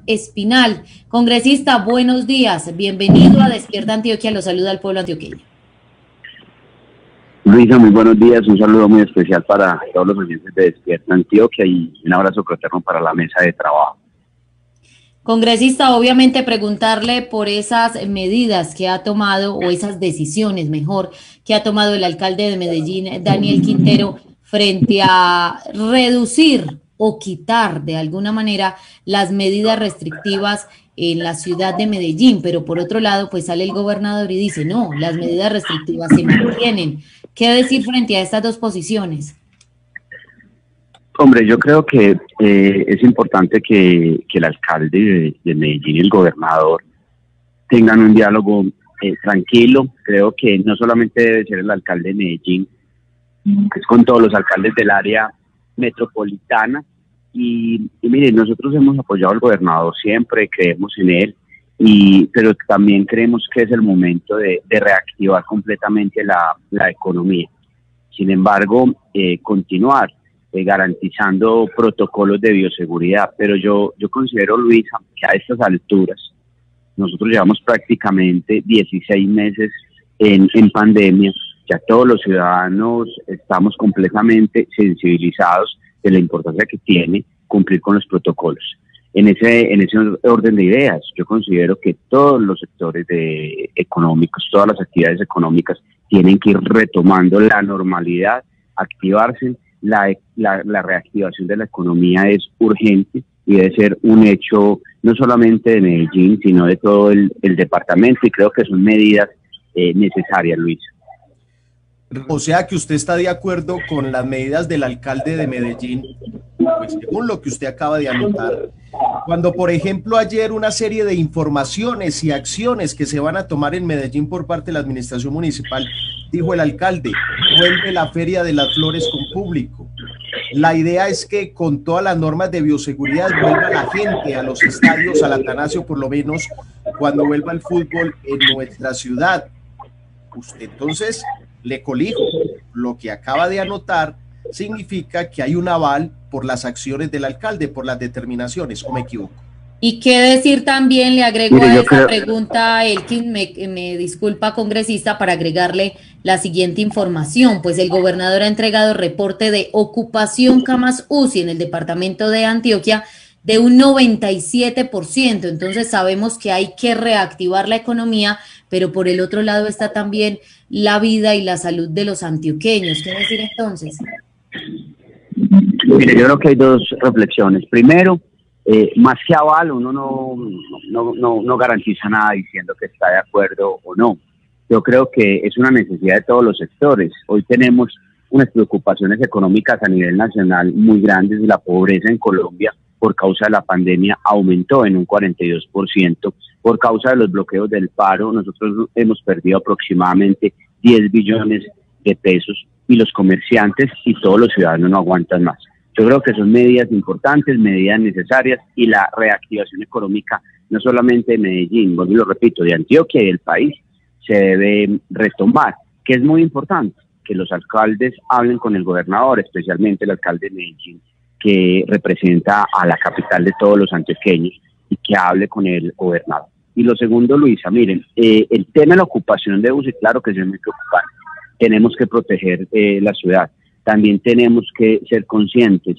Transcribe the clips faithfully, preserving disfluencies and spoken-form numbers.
Espinal. Congresista, buenos días, bienvenido a Despierta Antioquia, lo saluda el pueblo antioqueño. Luisa, muy buenos días, un saludo muy especial para todos los oyentes de Despierta Antioquia y un abrazo fraterno para la mesa de trabajo. Congresista, obviamente preguntarle por esas medidas que ha tomado, o esas decisiones, mejor, que ha tomado el alcalde de Medellín, Daniel Quintero, frente a reducir o quitar de alguna manera las medidas restrictivas en la ciudad de Medellín, pero por otro lado, pues sale el gobernador y dice, no, las medidas restrictivas se mantienen. ¿Qué decir frente a estas dos posiciones? Hombre, yo creo que eh, es importante que, que el alcalde de, de Medellín y el gobernador tengan un diálogo eh, tranquilo. Creo que no solamente debe ser el alcalde de Medellín, es con todos los alcaldes del área metropolitana. Y, y miren, nosotros hemos apoyado al gobernador siempre, creemos en él, y, pero también creemos que es el momento de, de reactivar completamente la, la economía. Sin embargo, eh, continuar Eh, garantizando protocolos de bioseguridad, pero yo, yo considero, Luisa, que a estas alturas, nosotros llevamos prácticamente dieciséis meses en, en pandemia, ya todos los ciudadanos estamos completamente sensibilizados de la importancia que tiene cumplir con los protocolos. En ese, en ese orden de ideas, yo considero que todos los sectores de, económicos, todas las actividades económicas tienen que ir retomando la normalidad, activarse. La, la, la reactivación de la economía es urgente y debe ser un hecho no solamente de Medellín, sino de todo el, el departamento, y creo que son medidas eh, necesarias, Luis. O sea que usted está de acuerdo con las medidas del alcalde de Medellín, pues según lo que usted acaba de anotar, cuando por ejemplo ayer una serie de informaciones y acciones que se van a tomar en Medellín por parte de la administración municipal, dijo el alcalde, vuelve la Feria de las Flores con público. La idea es que con todas las normas de bioseguridad vuelva la gente a los estadios, al Atanasio por lo menos, cuando vuelva el fútbol en nuestra ciudad. Usted entonces, le colijo, lo que acaba de anotar significa que hay un aval por las acciones del alcalde, por las determinaciones, ¿o me equivoco? Y qué decir también, le agrego Mire, a yo esa creo... pregunta, Elkin, me, me disculpa, congresista, para agregarle la siguiente información, pues el gobernador ha entregado reporte de ocupación camas U C I en el departamento de Antioquia de un noventa y siete por ciento, entonces sabemos que hay que reactivar la economía, pero por el otro lado está también la vida y la salud de los antioqueños. ¿Qué decir entonces? Mire, yo creo que hay dos reflexiones. Primero, eh, más que aval, uno no, no, no, no garantiza nada diciendo que está de acuerdo o no. Yo creo que es una necesidad de todos los sectores. Hoy tenemos unas preocupaciones económicas a nivel nacional muy grandes. La pobreza en Colombia por causa de la pandemia aumentó en un cuarenta y dos por ciento. Por causa de los bloqueos del paro, nosotros hemos perdido aproximadamente diez billones de pesos y los comerciantes y todos los ciudadanos no aguantan más. Yo creo que son medidas importantes, medidas necesarias, y la reactivación económica, no solamente de Medellín, vuelvo y lo repito, de Antioquia y del país, se debe retomar, que es muy importante que los alcaldes hablen con el gobernador, especialmente el alcalde de Medellín, que representa a la capital de todos los antioqueños, y que hable con el gobernador. Y lo segundo, Luisa, miren, eh, el tema de la ocupación de U C I, claro que es muy preocupante. Tenemos que proteger eh, la ciudad. También tenemos que ser conscientes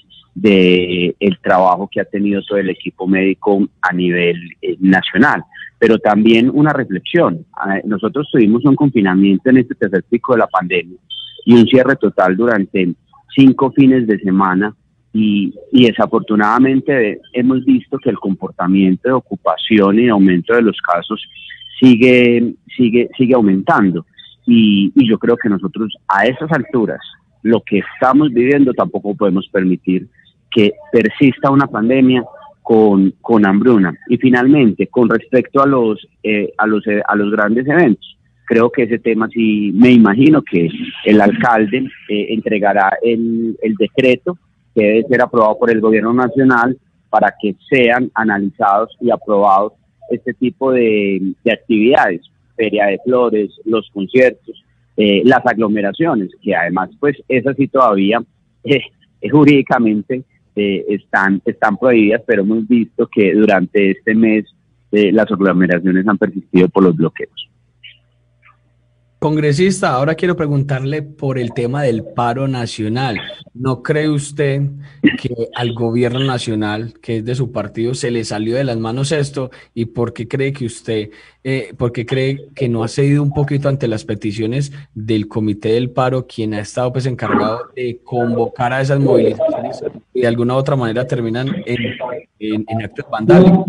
de el trabajo que ha tenido todo el equipo médico a nivel eh, nacional, pero también una reflexión. Eh, nosotros tuvimos un confinamiento en este tercer pico de la pandemia y un cierre total durante cinco fines de semana, y, y desafortunadamente hemos visto que el comportamiento de ocupación y aumento de los casos sigue, sigue, sigue aumentando. Y, y yo creo que nosotros a esas alturas, lo que estamos viviendo, tampoco podemos permitir que persista una pandemia con, con hambruna. Y finalmente, con respecto a los, eh, a los, eh, a los grandes eventos, creo que ese tema sí, me imagino que el alcalde eh, entregará el, el decreto que debe ser aprobado por el gobierno nacional para que sean analizados y aprobados este tipo de, de actividades. Feria de Flores, los conciertos, eh, las aglomeraciones, que además pues es así todavía eh, jurídicamente eh, están, están prohibidas, pero hemos visto que durante este mes eh, las aglomeraciones han persistido por los bloqueos. Congresista, ahora quiero preguntarle por el tema del paro nacional. ¿No cree usted que al gobierno nacional, que es de su partido, se le salió de las manos esto? ¿Y por qué cree que usted, eh, por qué cree que no ha cedido un poquito ante las peticiones del Comité del Paro, quien ha estado pues encargado de convocar a esas movilizaciones y de alguna u otra manera terminan en, en, en actos vandálicos?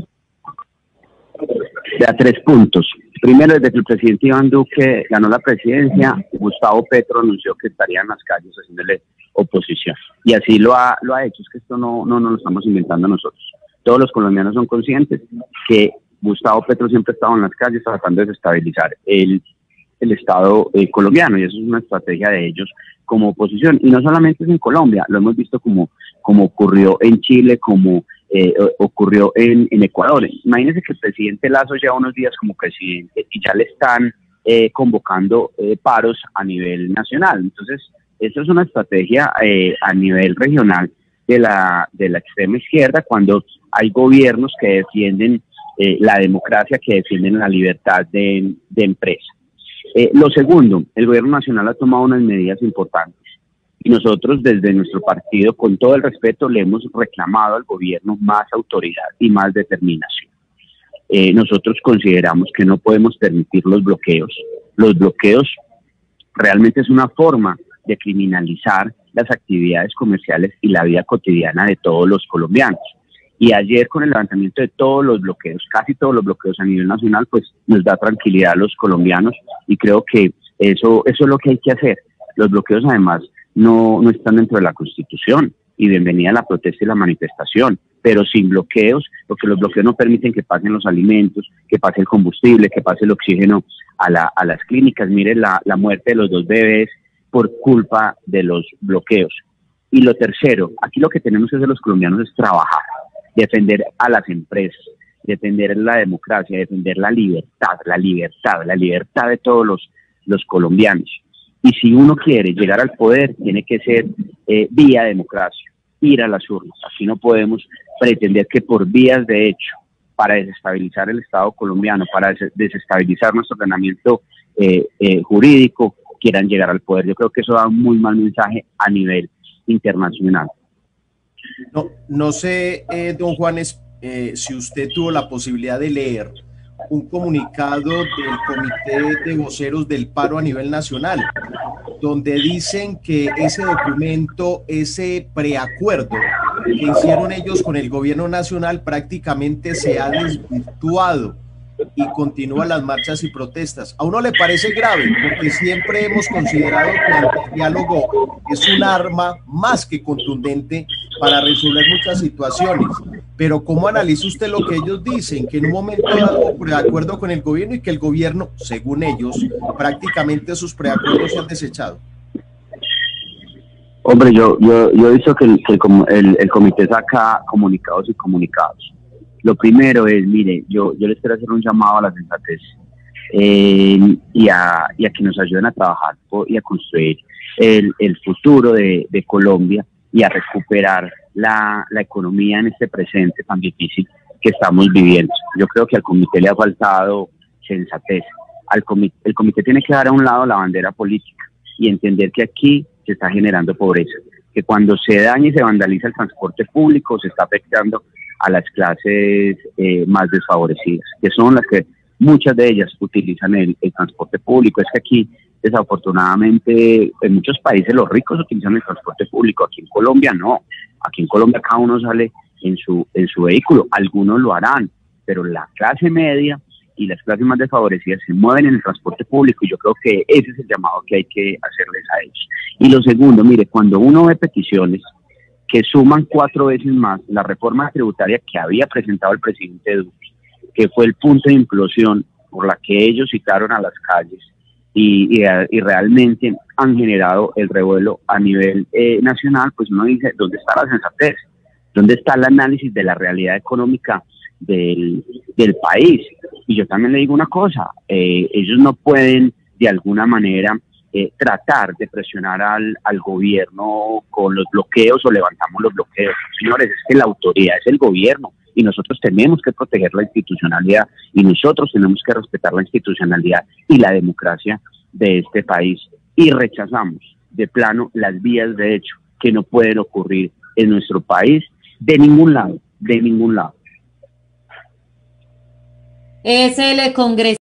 De a tres puntos. Primero, desde que el presidente Iván Duque ganó la presidencia, Gustavo Petro anunció que estaría en las calles haciéndole oposición. Y así lo ha, lo ha hecho, es que esto no, no, no lo estamos inventando nosotros. Todos los colombianos son conscientes que Gustavo Petro siempre ha estado en las calles tratando de desestabilizar el, el Estado eh, colombiano, y eso es una estrategia de ellos como oposición. Y no solamente es en Colombia, lo hemos visto como, como ocurrió en Chile, como Eh, ocurrió en, en Ecuador. Imagínense que el presidente Lazo lleva unos días como presidente y ya le están eh, convocando eh, paros a nivel nacional. Entonces, esto es una estrategia eh, a nivel regional de la, de la extrema izquierda, cuando hay gobiernos que defienden eh, la democracia, que defienden la libertad de, de empresa. Eh, lo segundo, el gobierno nacional ha tomado unas medidas importantes. Y nosotros desde nuestro partido, con todo el respeto, le hemos reclamado al gobierno más autoridad y más determinación. Eh, nosotros consideramos que no podemos permitir los bloqueos. Los bloqueos realmente es una forma de criminalizar las actividades comerciales y la vida cotidiana de todos los colombianos. Y ayer, con el levantamiento de todos los bloqueos, casi todos los bloqueos a nivel nacional, pues nos da tranquilidad a los colombianos, y creo que eso, eso es lo que hay que hacer. Los bloqueos, además, No, no están dentro de la Constitución, y bienvenida la protesta y la manifestación, pero sin bloqueos, porque los bloqueos no permiten que pasen los alimentos, que pase el combustible, que pase el oxígeno a, la, a las clínicas. Miren la, la muerte de los dos bebés por culpa de los bloqueos. Y lo tercero, aquí lo que tenemos que hacer los colombianos es trabajar, defender a las empresas, defender la democracia, defender la libertad, la libertad, la libertad de todos los, los colombianos. Y si uno quiere llegar al poder, tiene que ser eh, vía democracia, ir a las urnas. Así no podemos pretender que por vías de hecho, para desestabilizar el Estado colombiano, para des desestabilizar nuestro ordenamiento eh, eh, jurídico, quieran llegar al poder. Yo creo que eso da un muy mal mensaje a nivel internacional. No, no sé, eh, don Juanes, eh, si usted tuvo la posibilidad de leer un comunicado del Comité de Voceros del Paro a nivel nacional, donde dicen que ese documento, ese preacuerdo que hicieron ellos con el gobierno nacional, prácticamente se ha desvirtuado y continúan las marchas y protestas. ¿A uno le parece grave? Porque siempre hemos considerado que el diálogo es un arma más que contundente para resolver muchas situaciones. Pero ¿cómo analiza usted lo que ellos dicen? Que en un momento dado preacuerdo con el gobierno, y que el gobierno, según ellos, prácticamente sus preacuerdos se han desechado. Hombre, yo, yo, yo he visto que, el, que el, el comité saca comunicados y comunicados. Lo primero es, mire, yo, yo les quiero hacer un llamado a la sensatez eh, y, a, y a que nos ayuden a trabajar y a construir el, el futuro de, de Colombia, y a recuperar la, la economía en este presente tan difícil que estamos viviendo. Yo creo que al comité le ha faltado sensatez. Al comité, el comité tiene que dar a un lado la bandera política y entender que aquí se está generando pobreza, que cuando se daña y se vandaliza el transporte público se está afectando a las clases eh, más desfavorecidas, que son las que muchas de ellas utilizan el, el transporte público. Es que aquí, desafortunadamente, en muchos países los ricos utilizan el transporte público, aquí en Colombia no. Aquí en Colombia cada uno sale en su, en su vehículo, algunos lo harán, pero la clase media y las clases más desfavorecidas se mueven en el transporte público, y yo creo que ese es el llamado que hay que hacerles a ellos. Y lo segundo, mire, cuando uno ve peticiones que suman cuatro veces más la reforma tributaria que había presentado el presidente Duque, que fue el punto de implosión por la que ellos citaron a las calles, y, y, y realmente han generado el revuelo a nivel eh, nacional, pues uno dice, ¿dónde está la sensatez? ¿Dónde está el análisis de la realidad económica del, del país? Y yo también le digo una cosa, eh, ellos no pueden de alguna manera eh, tratar de presionar al, al gobierno con los bloqueos o levantamos los bloqueos. Señores, es que la autoridad es el gobierno y nosotros tenemos que proteger la institucionalidad y nosotros tenemos que respetar la institucionalidad y la democracia de este país, y rechazamos de plano las vías de hecho que no pueden ocurrir en nuestro país de ningún lado, de ningún lado. Es el congresista